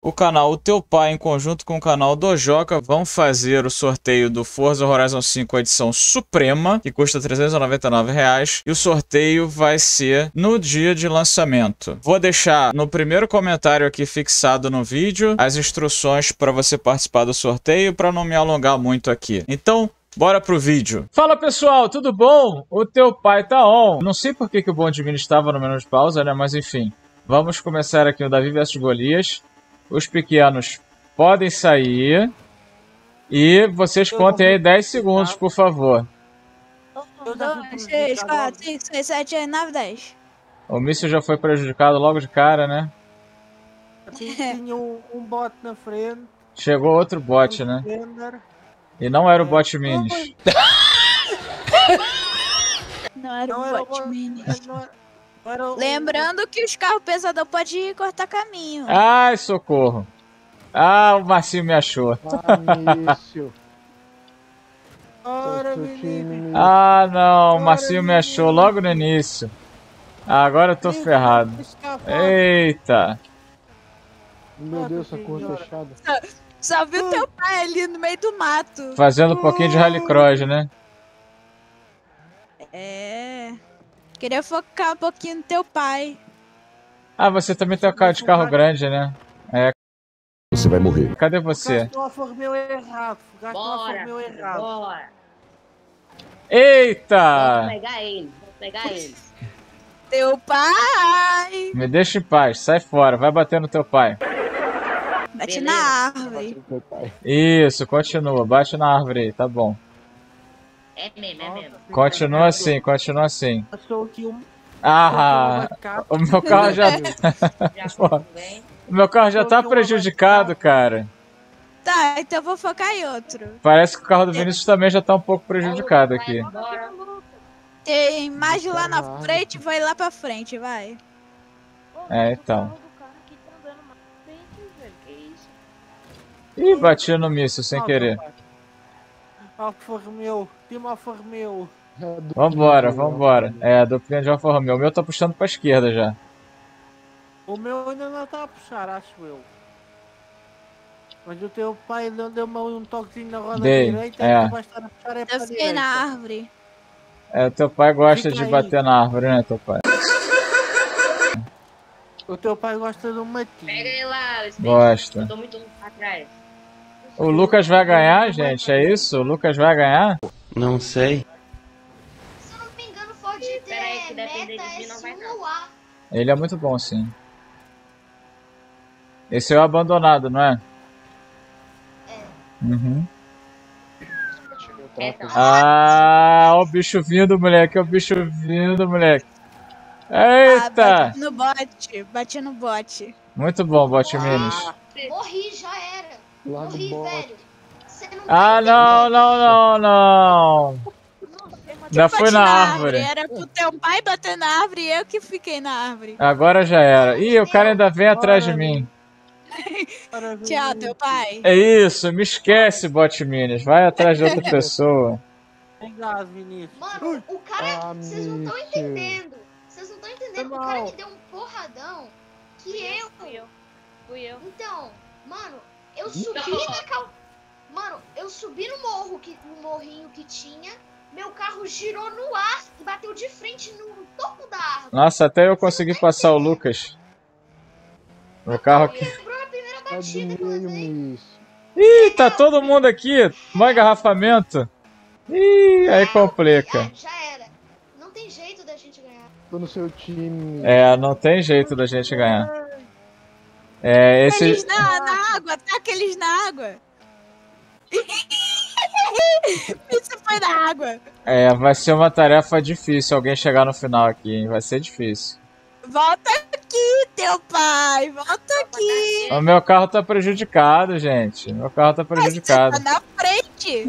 o canal O Teu Pai, em conjunto com o canal Dojoca, vão fazer o sorteio do Forza Horizon 5 edição Suprema, que custa R$ 399 reais, e o sorteio vai ser no dia de lançamento. Vou deixar no primeiro comentário aqui fixado no vídeo as instruções para você participar do sorteio, para não me alongar muito aqui. Então, bora pro vídeo. Fala pessoal, tudo bom? O Teu Pai tá on. Não sei por que o Bom Divino estava no menu de pausa, né? Mas enfim, vamos começar aqui o Davi vs Golias. Os pequenos podem sair. E vocês contem aí 10 segundos, por favor. 1, 2, 3, 4, 5, 6, 7, 8, 9, 10. O míssil já foi prejudicado logo de cara, né? Tinha um bot na frente. Chegou outro bot, né? E não era o bot Minis. Não era o bot mini. Lembrando que os carros pesadão podem cortar caminho. Ai, socorro. Ah, o Marcinho me achou. Ah, não, o Marcinho me achou logo no início. Agora eu tô ferrado. Eita. Meu Deus, essa curva fechada. Só viu teu pai ali no meio do mato. Fazendo um pouquinho de rallycross, né? É. Queria focar um pouquinho no teu pai. Ah, você também tem um carro de carro grande, né? É. Você vai morrer. Cadê você? Gastou a formel errado. Bora. Eita! Vou pegar ele. Teu pai! Me deixa em paz, sai fora, vai bater no teu pai. Bate Beleza. na árvore. Isso, continua, bate na árvore aí, tá bom. É mesmo. Continua assim, continua assim. Passou aqui um. Ah, o meu carro já. Já foi bem. O meu carro já tá prejudicado, cara. Tá, então eu vou focar em outro. Parece que o carro do Vinícius também já tá um pouco prejudicado aqui. Bora. Tem mais lá na frente, vai lá pra frente, vai. É, então. Ih, bati no míssil sem querer. Alfa Romeo, time Alfa Romeo. Vambora, vambora. É, a duplinha de Alfa Romeo. O meu tá puxando pra esquerda já. O meu ainda não está a puxar, acho eu. Mas o teu pai não deu-me um toquezinho na roda Dei, direita, é. então vai estar a puxar Eu para a fiquei direita. na árvore. É, teu pai gosta Fica de aí. bater na árvore, né, teu pai? O teu pai gosta do matinho. Pega ele lá, Space. Gosta. Eu tô muito atrás. O Lucas vai ganhar, gente? É isso? O Lucas vai ganhar? Não sei. Se eu não me engano, pode Espera aí, que ter depender meta de mim não vai S1 não. no ar. Ele é muito bom, sim. Esse é o abandonado, não é? Uhum. Então, Ah, ó o bicho vindo, moleque. Ó o bicho vindo, moleque. Eita! Bati no bote, bati no bote. Muito bom, bot Minis. Morri, já era. Larga Morri, o bot. velho. Você não Ah, tá não, entendendo. não, não, não. Já foi Bati na árvore. Era pro teu pai bater na árvore e eu que fiquei na árvore. Agora já era. Ih, o cara ainda vem atrás de mim. Tchau, teu pai. É isso, me esquece, bot Minis. Vai atrás de outra pessoa. Tem gás, Vinícius. Mano, o cara. Ah, Vocês não estão míssil. entendendo. Vocês não estão entendendo. Foi O cara mal. me deu um porradão que eu. Fui eu. Então, mano, eu subi na cal. Mano, eu subi no morro, no morrinho que tinha. Meu carro girou no ar e bateu de frente no topo da árvore. Nossa, até eu consegui passar o Lucas. Meu carro aqui. Quebrou na primeira Tá do batida que eu meio, levei. miss. Ih, tá todo mundo aqui. Mó engarrafamento. Ih, aí complica. Ah, já era. Não tem jeito da gente ganhar. Tô no seu time. É, não tem jeito da gente ganhar. É, esse. Eles na água, taca eles na água. Isso foi na água. É, vai ser uma tarefa difícil alguém chegar no final aqui, hein? Vai ser difícil. Volta aqui, teu pai. Volta aqui. O meu carro tá prejudicado, gente. Meu carro tá prejudicado. Você tá na frente.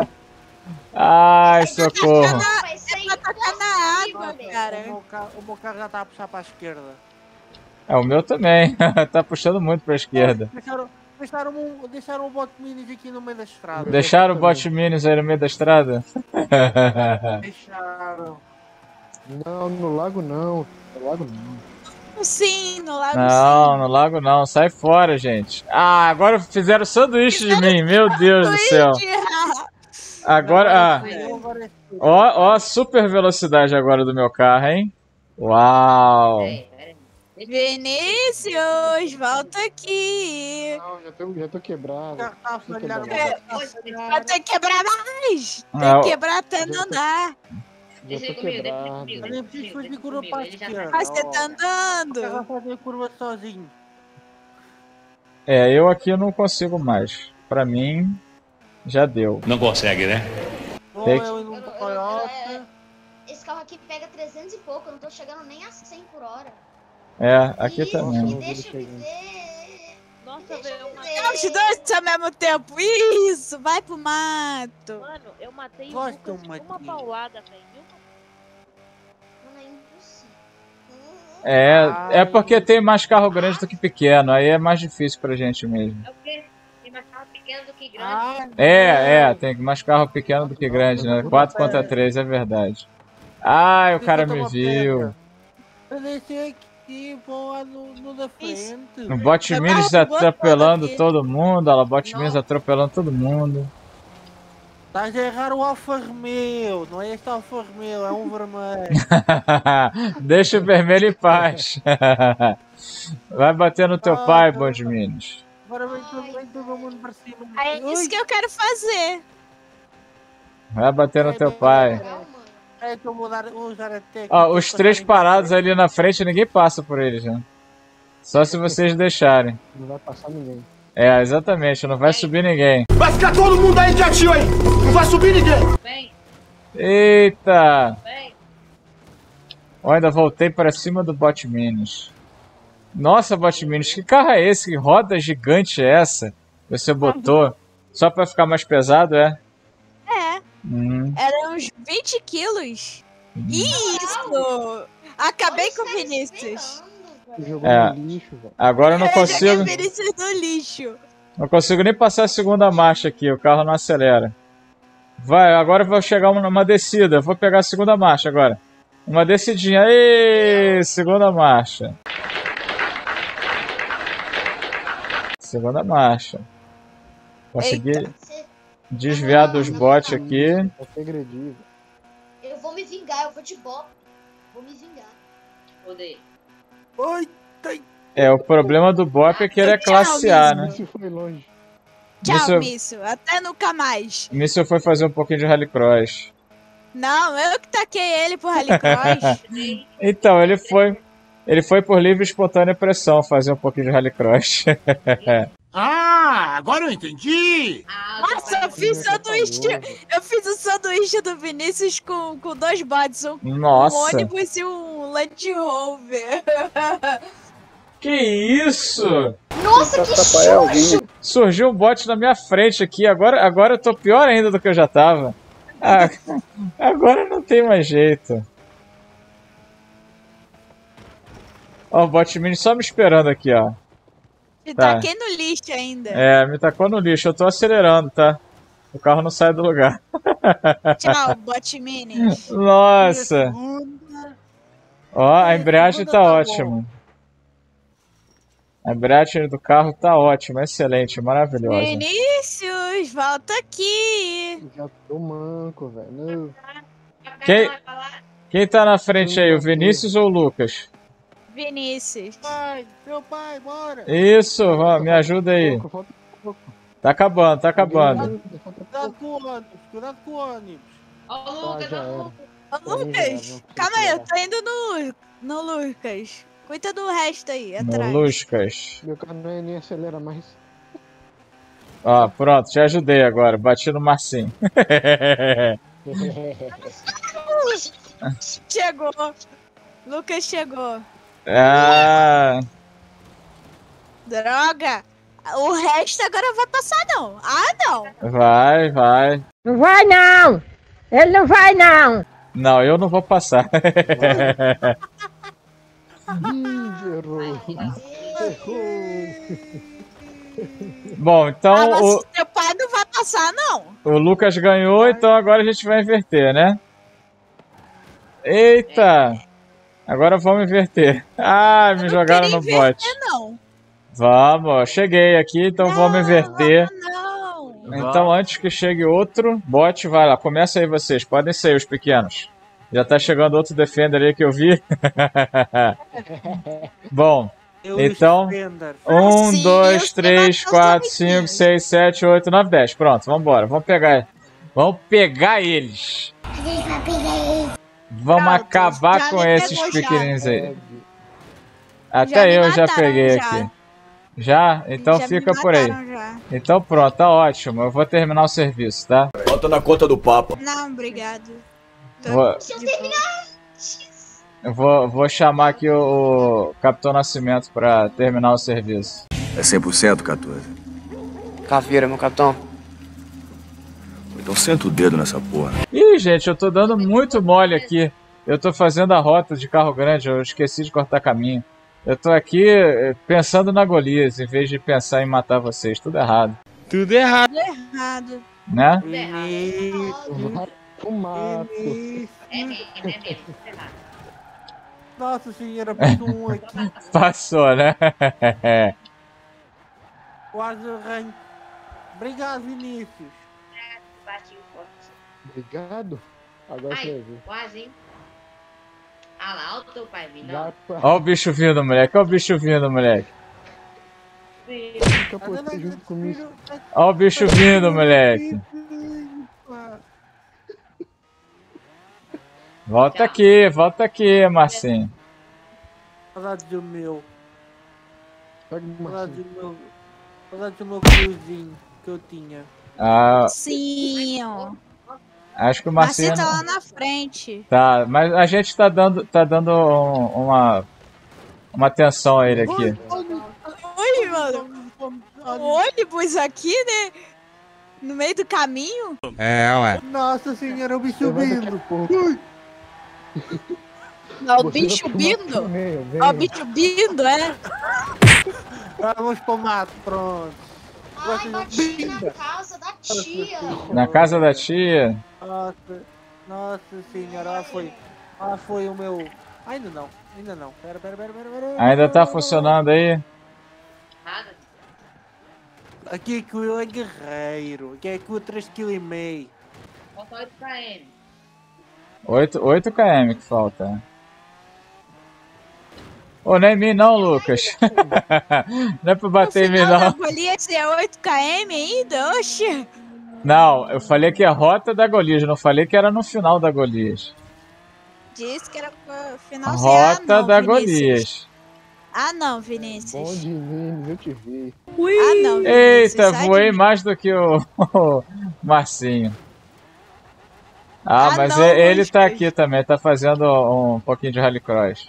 Ai, socorro. Vai ser pra tacar na água, impossível. cara. O meu carro já está a puxar para a esquerda. É, o meu também. Tá puxando muito pra esquerda. Deixaram o bot minis aqui no meio da estrada. Deixaram o bot Minis aí no meio da estrada? Deixaram. Não, no lago não. No lago não. sim, no lago Não, sim. no lago não. Sai fora, gente. Ah, agora fizeram sanduíche de mim. Meu Deus do céu. Agora, Agora é tu. ó, super velocidade agora do meu carro, hein? Uau. Peraí. Vinícius, volta aqui. Não, já tô quebrado. O carro tá falhando. Vai ter que quebrar mais. Tem Ah, que quebrar até não dar. Já Deixa tô ele comigo, deixa ele quebrado. comigo. Eu nem preciso fazer curva Comigo, pra ele já esquerda. Mas você tá O carro andando. vai fazer curva sozinho. eu aqui não consigo mais. Pra mim, já deu. Não consegue, né? Ou Tem- eu indo no Toyota. Esse carro aqui pega 300 e pouco, eu não tô chegando nem a 100 por hora. É, aqui Isso, também. me deixa viver. Nossa, Me deixa velho, eu viver. Os dois ao mesmo tempo. Isso, vai pro mato. Mano, eu matei o Gosto Lucas de muito uma dele. paulada, velho. Mano, é impossível. É porque tem mais carro grande do que pequeno. Aí é mais difícil pra gente mesmo. É o quê? Tem mais carro pequeno do que grande. Ah, Tem mais carro pequeno do que grande, né? 4 contra 3, é verdade. Ai, o cara me viu. Eu deixei aqui, vou lá no da frente. O Bot Meu Minis carro voou atropelando todo aqui. todo mundo. Olha lá, Bot Minis atropelando todo mundo. Estás a errar o Alfa Romeo, não é este Alfa Romeo, é um vermelho. Deixa o vermelho em paz. Vai bater no teu pai, Bot Minis. Agora vem todo mundo para cima. É isso que eu quero fazer. Vai bater no teu pai. Legal, mano. É que eu vou usar a técnica. Ó, os três parados ali na frente, ninguém passa por eles, né? Só se vocês deixarem. Não vai passar ninguém. É, exatamente, não vai subir ninguém. Vai ficar todo mundo aí quietinho aí! Não vai subir ninguém! Vem, Eita! vem. Ó, ainda voltei para cima do Bot Minis. Nossa, Bot Minis, que carro é esse? Que roda gigante é essa? Você botou só pra ficar mais pesado, é? É, Hum. eram uns 20 quilos. Isso! Acabei com o Olha os caras Vinícius. esperando, Tu velho. jogou É. no lixo, velho. Agora eu não Eu joguei consigo. o Vinícius no lixo. Não consigo nem passar a segunda marcha aqui, o carro não acelera. Vai, agora eu vou chegar numa descida. Eu vou pegar a segunda marcha agora. Uma descidinha. Ei, segunda marcha. Segunda marcha. Consegui Eita. Você- desviar dos bots aqui. É segredível. Eu vou me vingar, eu vou de bop. Vou me vingar. Odeio. Oi, tem. É, o problema do bot é que ele é classe A, né? Isso foi longe. Tchau, Isso- Mício. Até nunca mais. Nisso eu fui fazer um pouquinho de rallycross. Não, eu que taquei ele pro Rallycross. Então, ele foi por livre e espontânea pressão fazer um pouquinho de rallycross. Ah, agora eu entendi! Nossa, eu fiz sanduíche. Eu fiz o sanduíche do Vinícius com 2 bots. Um Nossa, ônibus e um Land Rover. que isso? Nossa, que sujo! Surgiu um bot na minha frente aqui, agora eu tô pior ainda do que eu já tava. Ah, agora não tem mais jeito. Ó, o bot mini só me esperando aqui, ó. E Tá. taquei no lixo ainda. É, me tacou no lixo, eu tô acelerando, tá? O carro não sai do lugar. Tchau, bot mini. Nossa! Ó, a embreagem tá Segunda tá ótima. A embreagem do carro tá ótima, excelente, maravilhosa. Vinícius, volta aqui. Já tô manco, velho. Não. Quem- Quem tá na frente aí, o Vinícius ou o Lucas? Vinícius. Pai, meu pai, bora. Isso, ó, me ajuda aí. Falta pouco. Tá acabando, tá acabando. Falta Cuidado pouco. com o ônibus, cuidado com o ônibus. Ó o Lucas, já ó o era. Lucas. Ô, Pra mim já era, Lucas, não calma aí, eu precisa tô indo no Lucas. Cuida do resto aí, No atrás. Lucas. Meu carro não é nem acelera mais. Ó, pronto, te ajudei agora. Bati no Marcinho. Chegou. Lucas chegou. Ah, Droga. O resto agora vai passar, não. Ah, não. vai, vai. Não vai não! Ele não vai não! Não, eu não vou passar. Ih, errou. Bom, Ah, então mas teu pai não vai passar, não. o Lucas ganhou, então agora a gente vai inverter, né? Eita! Agora vamos inverter. Ah, me jogaram no bot. Não. Vamos, cheguei aqui, então vamos inverter. Não. Então, antes que chegue outro bot, vai lá. Começa aí vocês, podem sair os pequenos. Já tá chegando outro Defender aí que eu vi. Bom, então, 1, 2, 3, 4, 5, 6, 7, 8, 9, 10. Pronto, vamos embora. Vamos pegar eles. Vamos acabar com esses pequenininhos aí. Até eu já peguei aqui. Já? Então fica por aí. Então pronto, tá ótimo. Eu vou terminar o serviço, tá? Bota na conta do Papa. Não, obrigado. Eu vou chamar aqui o Capitão Nascimento pra terminar o serviço. É 100%, 14. Caveira, meu capitão. Então senta o dedo nessa porra. Ih, gente, eu tô dando muito mole aqui. Eu tô fazendo a rota de carro grande, eu esqueci de cortar caminho. Eu tô aqui pensando na Golias, em vez de pensar em matar vocês. Tudo errado. Tudo errado. Né? Vai pro mato. É mesmo. Nossa senhora, passou um aqui. Passou, né? Quase arranho. Obrigado, Vinícius. Bati o forte. Obrigado. Agora você vai Ai, ver. quase, hein? Ah lá, olha o teu pai vindo, ó. Vai pra... Ó o bicho vindo, moleque. Ó o bicho vindo, moleque. Fica por aqui junto comigo. Ó o bicho vindo, moleque. Volta aqui, Marcinho. Saudade do meu. Pega uma Saudade do meu criozinho que eu tinha. Ah, Sim, ó. acho que o Marcinho Marcinho... tá lá na frente. Tá, mas a gente tá dando uma atenção a ele aqui. Oi, mano. O ônibus aqui, né? No meio do caminho. Nossa senhora, o bicho Você vai daqui vindo. a pouco. Ó, o Você bicho vai pro mato bindo. também, Ó, o venha. bicho bindo, é. Vamos pro mato, pronto. Ai, bati na casa da tia. Na casa da tia. Nossa senhora, ela foi o meu... Ainda não. Pera. Ainda tá funcionando aí? Nada. Aqui que eu é guerreiro. Aqui é com 3,5 kg. Falta 8 km. 8 km que falta. Ô, não é em mim não, Lucas. Não é pra bater em mim Da não. Golias é 8 km ainda? Oxe. Não, eu falei que é a rota da Golias, não falei que era no final da Golias. Disse que era pro A finalzinho. rota da Vinícius. Golias. Ah, não, Bom Vinícius. de mim, eu te vi. Ah, não, Vinícius. Eita, sai voei de- mais do que o Marcinho. Ah, Ah, mas não, ele Lucas. tá aqui também, tá fazendo um pouquinho de rallycross.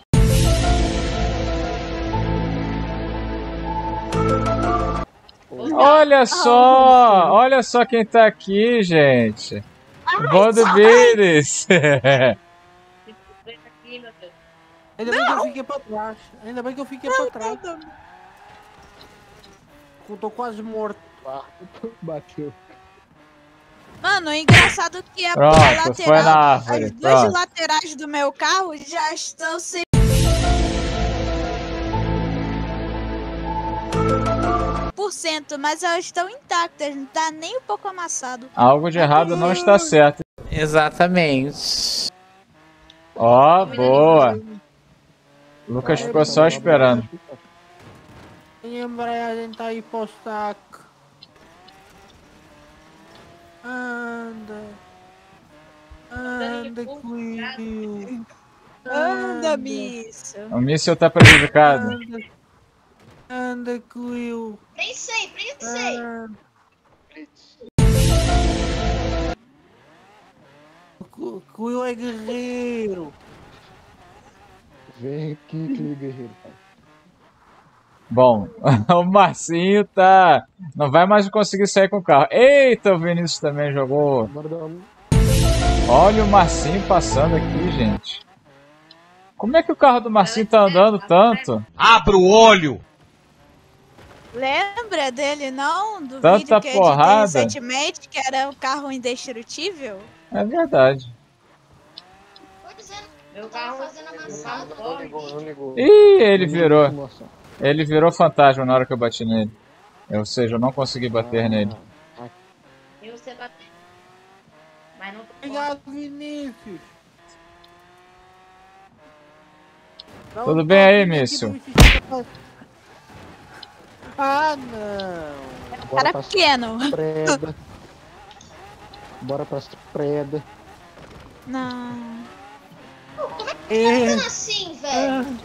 Olha só quem tá aqui, gente. Bodo Bires. 50 aqui, meu Deus. Ainda bem que eu fiquei pra trás. Eu tô quase morto. Bateu. Mano, é engraçado que a Pronto, lateral, foi na árvore, as duas pronto. laterais do meu carro já estão sem... mas elas estão intactas, não tá nem um pouco amassado. Algo de errado não está certo. Exatamente. Ó, boa. Lucas ficou só esperando. A embreagem tá aí pro saco. Anda, Quill. Anda, bicho. O míssil tá prejudicado. Anda, Quill. Prensei. Quill é guerreiro. Vem aqui, que guerreiro, pai. Bom, o Marcinho tá... não vai mais conseguir sair com o carro. Eita, o Vinícius também jogou. Bora dar uma... Olha o Marcinho passando aqui, gente. Como é que o carro do Marcinho tá andando tanto? Abra o olho! Lembra dele, não? Do Tanta vídeo que eu editei porrada. recentemente, que era um carro indestrutível? É verdade. Tô dizendo. Meu Tava carro. fazendo amassado. Não ligou, não ligou. Ih, ele Não ligou virou. a simulação. Ele virou fantasma na hora que eu bati nele. Ou seja, eu não consegui bater nele. E você bateu. Mas não tô. Obrigado, Vinícius. Dá Tudo um bem aí, toque aqui míssil? pro Vinícius pra- Ah, não. Bora Cara pra pequeno. preda. Bora pras preda. Não. É. Fazendo assim, velho.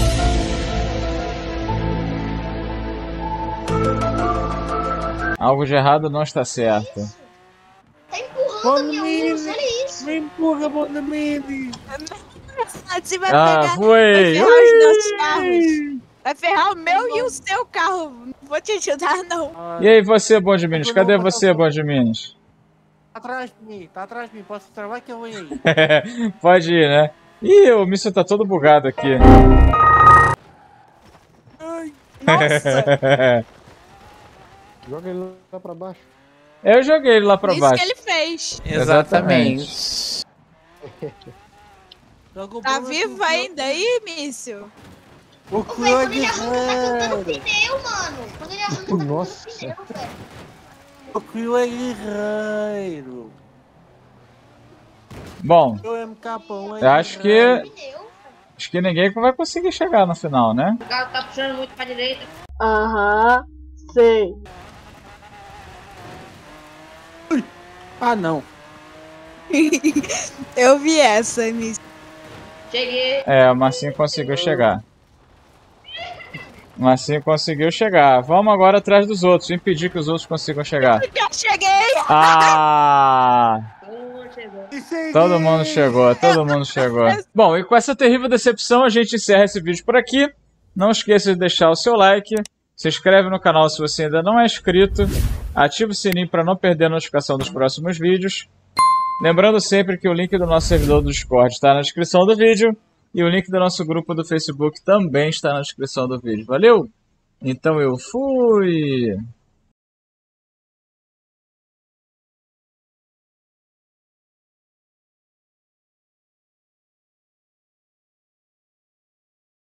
Algo de errado não está certo. Tá empurrando a minha luz, olha isso. Me empurra, Bonamini. Assim vai Ah, pegar. Vai foi! ferrar os nossos carros. Vai ferrar o meu e o seu carro. Não vou te ajudar, não. E aí você, Bom de Minas? Cadê você, Bom de Minas? Tá atrás de mim, tá atrás de mim. Posso travar que eu vou aí. Pode ir, né? Ih, o míssil tá todo bugado aqui. Nossa. Joga ele lá pra baixo. Eu joguei ele lá pra Isso baixo. que ele fez. Exatamente. Joga o Tá bolo vivo aqui, ainda aí, míssil? O Ô, velho, quando ele Claude arranca, tá arrancando o Herrero. pneu, mano. Quando ele arranca, tá arrancando Nossa. o pneu, velho. O Claude Herrero. Bom, O MK eu acho que Pneu, velho. acho que ninguém vai conseguir chegar no final, né? O carro tá puxando muito pra direita. Aham, sei. Ah, não. Eu vi essa, míssil. Cheguei. É, o Marcinho conseguiu chegar. O Marcinho conseguiu chegar. Vamos agora atrás dos outros, impedir que os outros consigam chegar. Já cheguei! Ah! Chegou. Todo mundo chegou, todo mundo chegou. Bom, e com essa terrível decepção a gente encerra esse vídeo por aqui. Não esqueça de deixar o seu like, se inscreve no canal se você ainda não é inscrito, ativa o sininho para não perder a notificação dos próximos vídeos. Lembrando sempre que o link do nosso servidor do Discord está na descrição do vídeo e o link do nosso grupo do Facebook também está na descrição do vídeo. Valeu? Então eu fui!